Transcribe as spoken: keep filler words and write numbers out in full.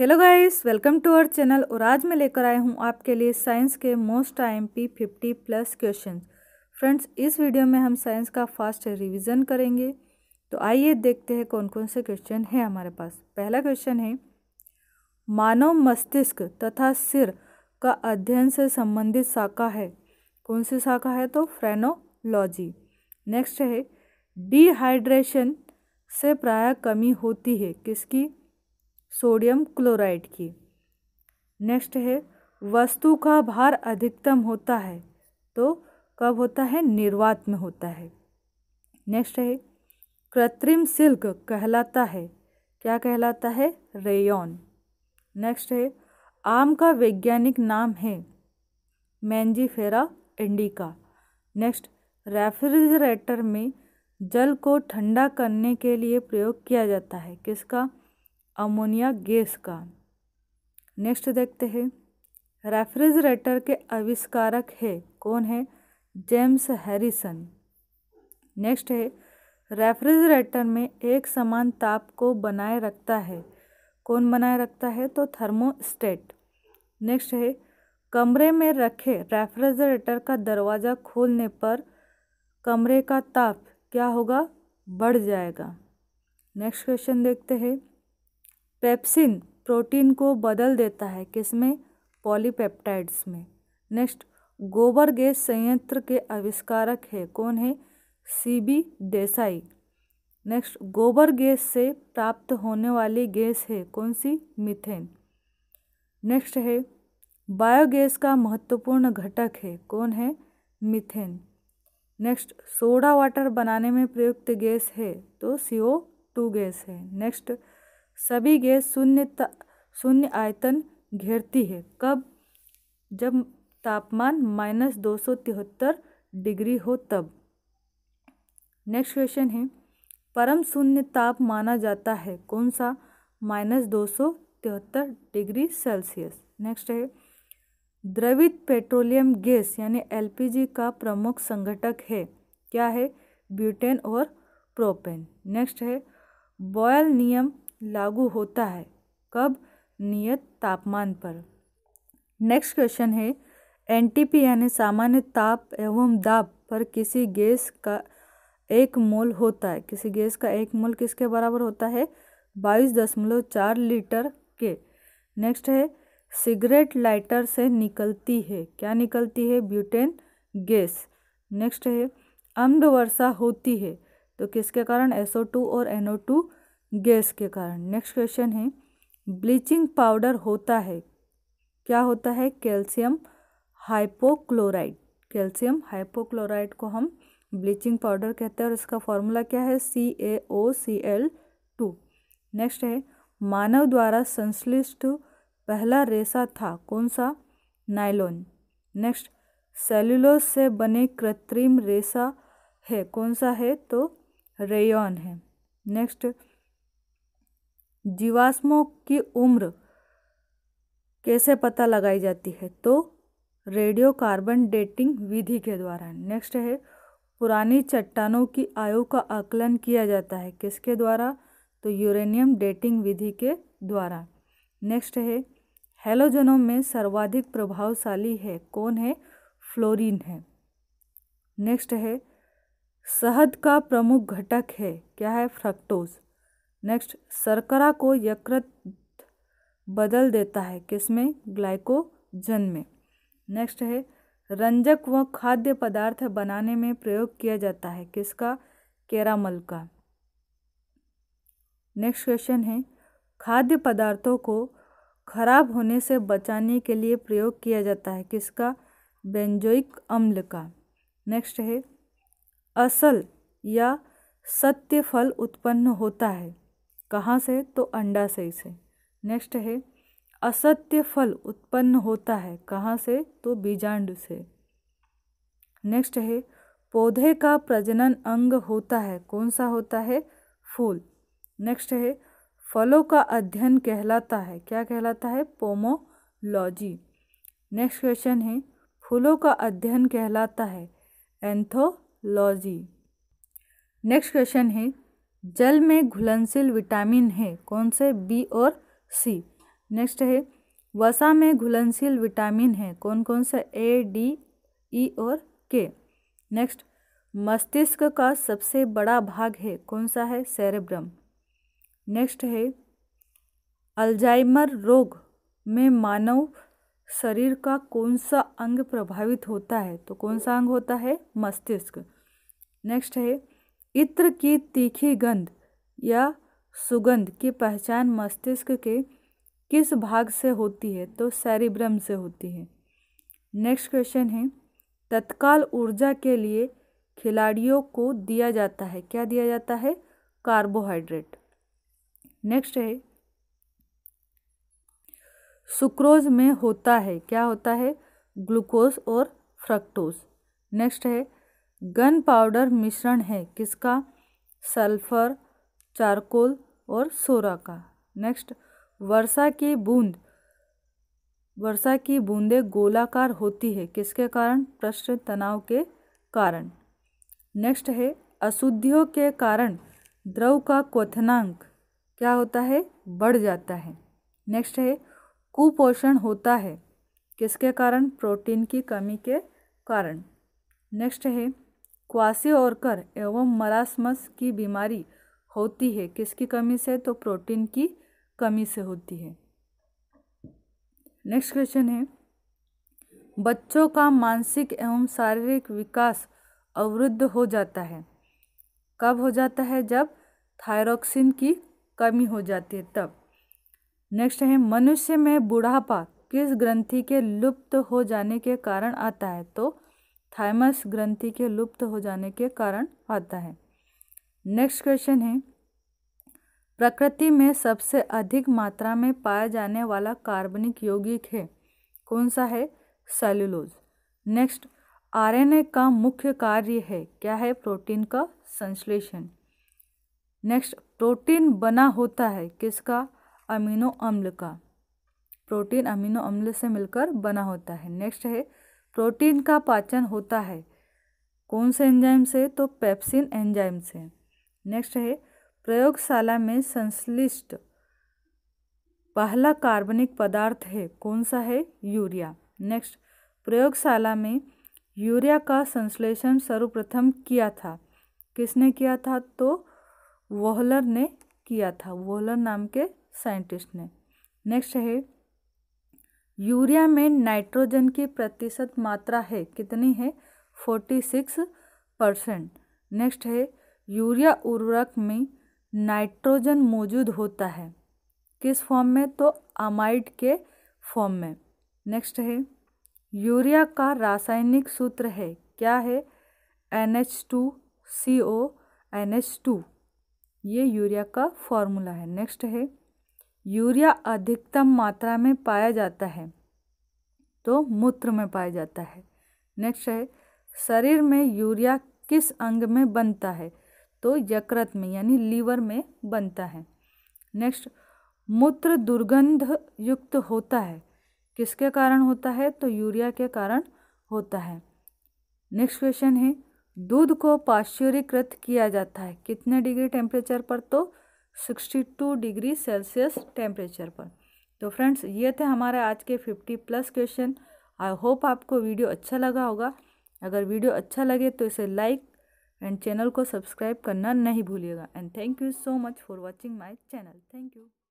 Hello guys, welcome to our channel. और आज मैं लेकर आया हूँ आपके लिए साइंस के most IMP fifty plus question. Friends, इस वीडियो में हम साइंस का फास्ट रिवीजन करेंगे। तो आइए देखते हैं कौन कौन से क्वेश्चन है हमारे पास। पहला क्वेश्चन है, मानव मस्तिष्क तथा सिर का अध्ययन से संबंधित शाखा है। कौन सी शाखा है? तो फ्रेनोलॉजी। नेक्स्ट है, डिहाइड्रेशन से प्रायः कमी होती है। किसकी? सोडियम क्लोराइड की। नेक्स्ट है, वस्तु का भार अधिकतम होता है तो कब होता है? निर्वात में होता है। नेक्स्ट है, कृत्रिम सिल्क कहलाता है। क्या कहलाता है? रेयॉन। नेक्स्ट है, आम का वैज्ञानिक नाम है मैंजीफेरा इंडिका। नेक्स्ट, रेफ्रिजरेटर में जल को ठंडा करने के लिए प्रयोग किया जाता है। किसका? अमोनिया गैस का। नेक्स्ट देखते हैं, रेफ्रिजरेटर के आविष्कारक है कौन है? James Harrison. नेक्स्ट है, रेफ्रिजरेटर में एक समान ताप को बनाए रखता है। कौन बनाए रखता है? तो थर्मोस्टेट। नेक्स्ट है, कमरे में रखे रेफ्रिजरेटर का दरवाज़ा खोलने पर कमरे का ताप क्या होगा? बढ़ जाएगा। नेक्स्ट क्वेश्चन देखते हैं, पेप्सिन प्रोटीन को बदल देता है। किसमें? पॉलीपेप्टाइड्स में। नेक्स्ट, गोबर गैस संयंत्र के आविष्कारक है कौन है? सीबी देसाई। नेक्स्ट, गोबर गैस से प्राप्त होने वाली गैस है कौन सी? मीथेन। नेक्स्ट है, बायोगैस का महत्वपूर्ण घटक है कौन है? मीथेन। नेक्स्ट, सोडा वाटर बनाने में प्रयुक्त गैस है तो सी ओ टू गैस है। नेक्स्ट, सभी गैस शून्य शून्य आयतन घेरती है। कब? जब तापमान माइनस दो सौ तिहत्तर डिग्री हो तब। नेक्स्ट क्वेश्चन है, परम शून्य ताप माना जाता है कौन सा? माइनस दो सौ तिहत्तर डिग्री सेल्सियस। नेक्स्ट है, द्रवित पेट्रोलियम गैस यानी एलपीजी का प्रमुख संघटक है। क्या है? ब्यूटेन और प्रोपेन। नेक्स्ट है, बॉयल नियम लागू होता है कब? नियत तापमान पर। नेक्स्ट क्वेश्चन है, एनटीपी यानी सामान्य ताप एवं दाब पर किसी गैस का एक मोल होता है। किसी गैस का एक मोल किसके बराबर होता है? बाईस दशमलव चार लीटर के। नेक्स्ट है, सिगरेट लाइटर से निकलती है। क्या निकलती है? Butane gas. नेक्स्ट है, अम्ल वर्षा होती है तो किसके कारण? एस ओ टू और एन ओ टू गैस के कारण। नेक्स्ट क्वेश्चन है, ब्लीचिंग पाउडर होता है। क्या होता है? Calcium hypochloride. कैल्शियम हाइपोक्लोराइड को हम ब्लीचिंग पाउडर कहते हैं और इसका फॉर्मूला क्या है? C A O C L two. Next है, मानव द्वारा संश्लिष्ट पहला रेशा था कौन सा? नायलॉन। नेक्स्ट, सेल्यूलोज से बने कृत्रिम रेशा है कौन सा है? तो रेयॉन है। नेक्स्ट, जीवाश्मों की उम्र कैसे पता लगाई जाती है? तो रेडियो कार्बन डेटिंग विधि के द्वारा। नेक्स्ट है, पुरानी चट्टानों की आयु का आकलन किया जाता है किसके द्वारा? तो यूरेनियम डेटिंग विधि के द्वारा। नेक्स्ट है, हैलोजनों में सर्वाधिक प्रभावशाली है कौन है? फ्लोरीन है। नेक्स्ट है, शहद का प्रमुख घटक है क्या है? फ्रक्टोज। नेक्स्ट, शर्करा को यकृत बदल देता है किसमें? ग्लाइकोजन में। नेक्स्ट है, रंजक व खाद्य पदार्थ बनाने में प्रयोग किया जाता है किसका? कैरामल का। नेक्स्ट क्वेश्चन है, खाद्य पदार्थों को खराब होने से बचाने के लिए प्रयोग किया जाता है किसका? बेंजोइक अम्ल का। नेक्स्ट है, असल या सत्य फल उत्पन्न होता है कहाँ से? तो अंडाशय से। नेक्स्ट है, असत्य फल उत्पन्न होता है कहाँ से? तो बीजांड से। नेक्स्ट है, पौधे का प्रजनन अंग होता है कौन सा होता है? फूल। नेक्स्ट है, फलों का अध्ययन कहलाता है क्या कहलाता है? पोमोलॉजी। नेक्स्ट क्वेश्चन है, फूलों का अध्ययन कहलाता है एंथोलॉजी। नेक्स्ट क्वेश्चन है, जल में घुलनशील विटामिन है कौन से? बी और सी। नेक्स्ट है वसा में घुलनशील विटामिन है कौन कौन सा, ए, डी, ई और के। नेक्स्ट मस्तिष्क का सबसे बड़ा भाग है कौन सा है, सेरेब्रम। नेक्स्ट है अल्जाइमर रोग में मानव शरीर का कौन सा अंग प्रभावित होता है, तो कौन सा अंग होता है, मस्तिष्क। नेक्स्ट है इत्र की तीखी गंध या सुगंध की पहचान मस्तिष्क के किस भाग से होती है, तो सेरिब्रम से होती है। नेक्स्ट क्वेश्चन है तत्काल ऊर्जा के लिए खिलाड़ियों को दिया जाता है, क्या दिया जाता है, कार्बोहाइड्रेट। नेक्स्ट है सुक्रोज में होता है, क्या होता है, ग्लूकोज और फ्रक्टोज। नेक्स्ट है गन पाउडर मिश्रण है किसका, सल्फर, चारकोल और सोरा का। नेक्स्ट वर्षा की बूंद वर्षा की बूंदें गोलाकार होती है किसके कारण, पृष्ठ तनाव के कारण। नेक्स्ट है अशुद्धियों के कारण द्रव का क्वथनांक क्या होता है, बढ़ जाता है। नेक्स्ट है कुपोषण होता है किसके कारण, प्रोटीन की कमी के कारण। नेक्स्ट है क्वासिओरकर एवं मरासमस की बीमारी होती है किसकी कमी से, तो प्रोटीन की कमी से होती है। नेक्स्ट क्वेश्चन है बच्चों का मानसिक एवं शारीरिक विकास अवरुद्ध हो जाता है, कब हो जाता है, जब थायरोक्सिन की कमी हो जाती है तब। नेक्स्ट है मनुष्य में बुढ़ापा किस ग्रंथि के लुप्त हो जाने के कारण आता है, तो थाइमस ग्रंथि के लुप्त हो जाने के कारण आता है। नेक्स्ट क्वेश्चन है प्रकृति में सबसे अधिक मात्रा में पाया जाने वाला कार्बनिक यौगिक है कौन सा है, सेलुलोज। नेक्स्ट आरएनए का मुख्य कार्य है, क्या है, प्रोटीन का संश्लेषण। नेक्स्ट प्रोटीन बना होता है किसका, अमीनो अम्ल का, प्रोटीन अमीनो अम्ल से मिलकर बना होता है। नेक्स्ट है प्रोटीन का पाचन होता है कौन से एंजाइम से, तो पेप्सिन एंजाइम से। नेक्स्ट है प्रयोगशाला में संश्लिष्ट पहला कार्बनिक पदार्थ है कौन सा है, यूरिया। नेक्स्ट प्रयोगशाला में यूरिया का संश्लेषण सर्वप्रथम किया था किसने किया था, तो वोहलर ने किया था, वोहलर नाम के साइंटिस्ट ने। नेक्स्ट है यूरिया में नाइट्रोजन की प्रतिशत मात्रा है कितनी है, फोर्टी सिक्स परसेंट। नेक्स्ट है यूरिया उर्वरक में नाइट्रोजन मौजूद होता है किस फॉर्म में, तो अमाइड के फॉर्म में। नेक्स्ट है यूरिया का रासायनिक सूत्र है, क्या है, N H two C O N H two, ये यूरिया का फॉर्मूला है। नेक्स्ट है यूरिया अधिकतम मात्रा में पाया जाता है, तो मूत्र में पाया जाता है। नेक्स्ट है शरीर में यूरिया किस अंग में बनता है, तो यकृत में यानी लीवर में बनता है। नेक्स्ट मूत्र दुर्गंध युक्त होता है किसके कारण होता है, तो यूरिया के कारण होता है। नेक्स्ट क्वेश्चन है दूध को पाश्चुरीकृत किया जाता है कितने डिग्री टेम्परेचर पर, तो sixty two degree Celsius temperature पर। तो फ्रेंड्स ये थे हमारे आज के fifty plus question. I hope आपको वीडियो अच्छा लगा होगा। अगर वीडियो अच्छा लगे तो इसे लाइक एंड चैनल को सब्सक्राइब करना नहीं भूलिएगा। And thank you so much for watching my channel. Thank you.